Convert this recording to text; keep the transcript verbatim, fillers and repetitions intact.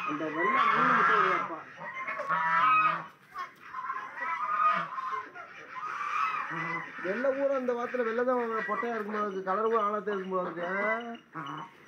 அந்த வெள்ளை மூணு முட்டை வைப்பா. வெள்ளை பூரா இந்த வாரத்தில் வெள்ளை தான் பொட்டையா இருக்கும்போது கலர் பூரா ஆழத்தை இருக்கும்போது இருக்கு.